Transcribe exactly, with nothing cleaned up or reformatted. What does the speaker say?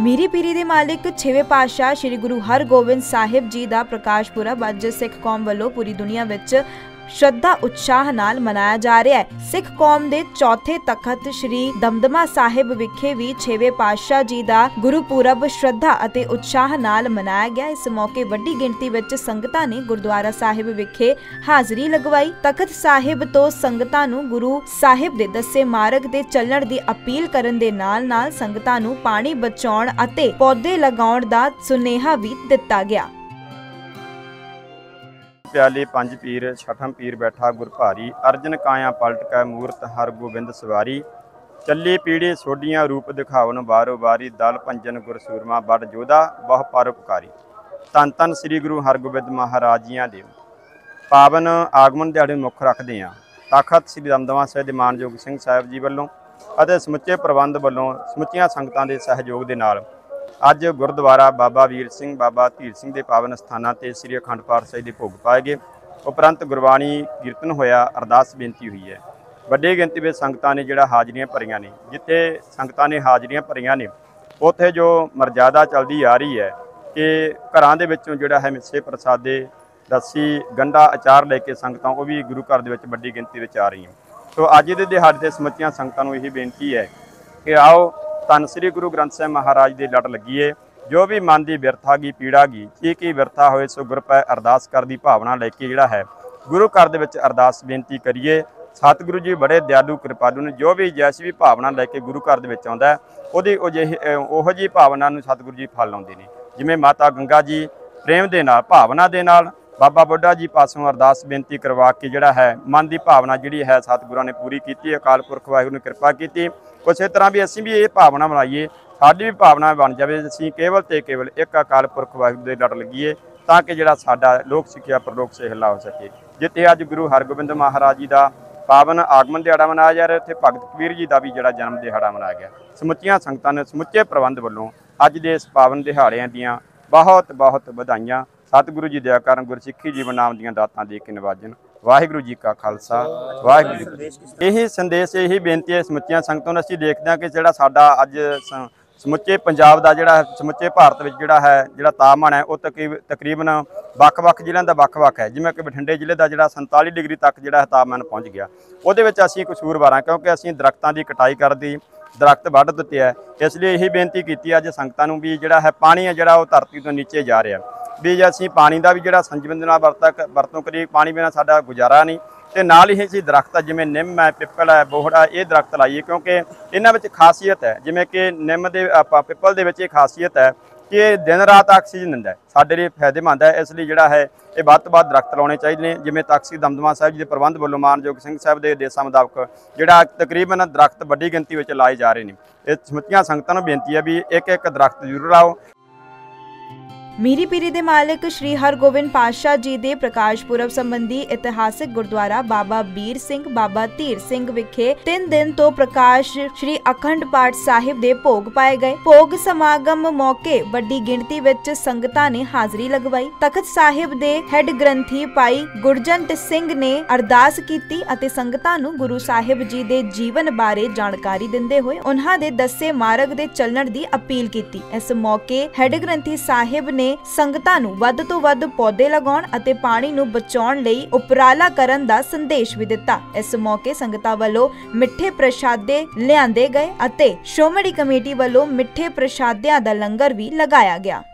मीरी पीरी दे मालिक छेवें पातशाह श्री गुरु हरगोबिंद साहिब जी का प्रकाश पुरब अज सिख कौम वालों पूरी दुनिया विच श्रद्धा उत्साह नाल मनाया जा रहा है। सिख कौम दे चौथे तखत श्री दमदमा साहिब विखे भी छेवें पातशाह जी का गुरुपुरब श्रद्धा अते उत्साह नाल मनाया गया। इस मौके वड्डी गिणती विच संगतां ने गुरुद्वारा साहिब विखे हाजरी लगवाई। तखत साहिब तो संगतां नूं गुरु साहिब दे दस्से मार्ग ते चलण दी अपील करन दे नाल नाल संगतां नूं पानी बचाउण अते पौधे लगाउण दा सुनेहा भी दिता गया। प्याले पंज पीर छठम पीर बैठा गुर भारी, अर्जन काया पलट कै मूरत हर गोबिंद सवारी। चली पीढ़ी सोडियां रूप दिखावन बारो बारी, दल भंजन गुर सूरमा बड़ जोधा बहु परोपकारी। धन धन श्री गुरु हरगोबिंद महाराज जियां दे पावन आगमन दिहाड़े मुख रखदे हां। तखत श्री दमदमा साहिब दे मानयोग सिंह साहिब जी वल्लों अते समुचे प्रबंध वल्लों समुचियां संगतां दे सहयोग दे नाल अज गुरुद्वारा बाबा वीर सिंह बाबा धीर सिंह के पावन स्थानों से श्री अखंड पाठ साहिब के भोग पाए गए। उपरंत गुरबाणी कीर्तन होया, अरदास बेनती हुई है। वड्डी गिनती में संगतां ने जिहड़ा हाजरियां भरियां ने, जिथे संगतां ने हाजरियां भरियां ने उत्थे जो मर्यादा चलती आ रही है कि घरां दे विचों जिहड़ा है मिस्से प्रसादे लस्सी गंढा अचार लैके संगतां वो भी गुरु घर दे विच वड्डी गिनती में आ रही हैं। तो अज दे दिहाड़े ते समुचियां संगतां नूं यही बेनती है कि आओ धन श्री गुरु ग्रंथ साहिब महाराज दे लड़ लगीए। जो भी मन की बिरथा गी पीड़ा गी की की बिरथा होए सो गुर पै अरदास कर दी भावना लैके जिहड़ा है गुरु घर दे विच अरदास बेनती करिए। सतगुरु जी बड़े दयालु कृपालु ने, जो भी जैसी भी भावना लैके गुरु घर दे विच आउंदा उहदी ओहो जी भावना नूं सतगुरु जी फल लाउंदे ने। जिवें माता गंगा जी प्रेम दे नाल भावना दे नाल बाबा बुढ़ा जी पासों अरदास बेनती करवा के जिहड़ा है मन की भावना जिहड़ी है सतगुरां ने पूरी की, अकाल पुरख वाहिगुरू ने कृपा की। उस तरह भी असीं भी ये भावना बनाइए, साडी भी भावना बन जाए असीं केवल तो केवल एक अकाल पुरख वाहिगुरू दे लड़ लगीए ताकि जिहड़ा साडा लोक सिक्ख्या परलोक सेहला हो सके। जिथे अज गुरु हरगोबिंद महाराज जी का पावन आगमन दिहाड़ा मनाया जा रहा, उत्थे भगत कबीर जी का भी जिहड़ा जन्म दिहाड़ा मनाया गया। समुचियां संगतां ने समुचे प्रबंध वालों अज दे इस पावन दिहाड़िਆਂ ਦੀਆਂ बहुत बहुत ਵਧਾਈਆਂ। सतगुरु जी दया करन, गुरसिੱਖੀ जीवन नाम ਦੀਆਂ ਦਾਤਾਂ ਦੇ ਕੇ ਨਿਵਾਜਣ। वाहिगुरू जी का खालसा वाहिगुरू जी की फतेह। यही संदेश यही बेनती है समुचियां संगतां नूं। असीं देखते हैं कि जिहड़ा साडा अज समुचे पंजाब का जिहड़ा समुचे भारत विच जिहड़ा है जिहड़ा तापमान है वो तकरीब तकरीबन ਵੱਖ-ਵੱਖ ਜ਼ਿਲ੍ਹਿਆਂ ਦਾ ਵੱਖ-ਵੱਖ है। जिवें कि बठिंडे ਜ਼ਿਲ੍ਹੇ ਦਾ ਜਿਹੜਾ ਸੰਤਾਲੀ डिग्री तक जिहड़ा तापमान पहुँच गया। ਉਹਦੇ ਵਿੱਚ ਅਸੀਂ ਕਸੂਰਵਾਰ ਹਾਂ क्योंकि ਅਸੀਂ दरख्तां ਦੀ कटाई करदी दरख्त वढ़ दिते है। इसलिए यही बेनती की अज संगतां नूं भी जिहड़ा है पानी है जिहड़ा वो धरती तो नीचे जा रहा भी असीं पानी का भी जिहड़ा संजम दे नाल वरता वरतों करिए। पानी बिना साडा गुजारा नहीं। तो नाल ही असीं दरख्त जिवें निम है पिपल है बोहड़ा ये दरख्त लाइए क्योंकि इन्हां विच खासियत है। जिवें कि निम दे पिपल दे विच ये खासियत है कि दिन रात ऑक्सीजन दिंदा है, साडे लिए फायदेमंद है। इसलिए जिहड़ा है ये वध तो वध दरख्त लाने चाहिए। जिवें तख्त श्री दमदमा साहिब जी के प्रबंध वालों मानयोग सिंह साहिब के आदेशां मुताबक जिहड़ा तकरीबन दरख्त वड्डी गिनती में लाए जा रहे हैं। ये समुचियां संगतां नूं बेनती है भी एक एक दरख्त जरूर लाओ। मीरी पीरी दे मालिक श्री हरगोबिंद पातशाह जी दे प्रकाश पुरब संबंधी इतिहासिक गुरुद्वारा बाबा वीर सिंह बाबा धीर सिंह विखे तीन दिन तो प्रकाश श्री अखंड पाठ साहिब दे भोग पाए गए। भोग समागम मौके वड्डी गिणती विच संगतां ने हाजरी लगवाई। तखत साहिब दे हेड ग्रंथी भाई गुरजंट सिंह ने अरदास कीती अते संगतां नूं गुरु साहिब जी दे जीवन बारे जानकारी दिंदे होए उन्हां दे दस्से मार्ग दे चलण दी अपील कीती। इस मौके हेड ग्रंथी साहिब ने संगतां नूं वध तो वध पौधे लगाउण अते पानी नूं बचाउण लई उपराला करन दा संदेश भी दिता। इस मौके संगतां वल्लों मिठे प्रशादे लिआंदे गए अते श्रोमणी कमेटी वल्लों मिठे प्रशादिਆਂ ਦਾ लंगर भी लगाया गया।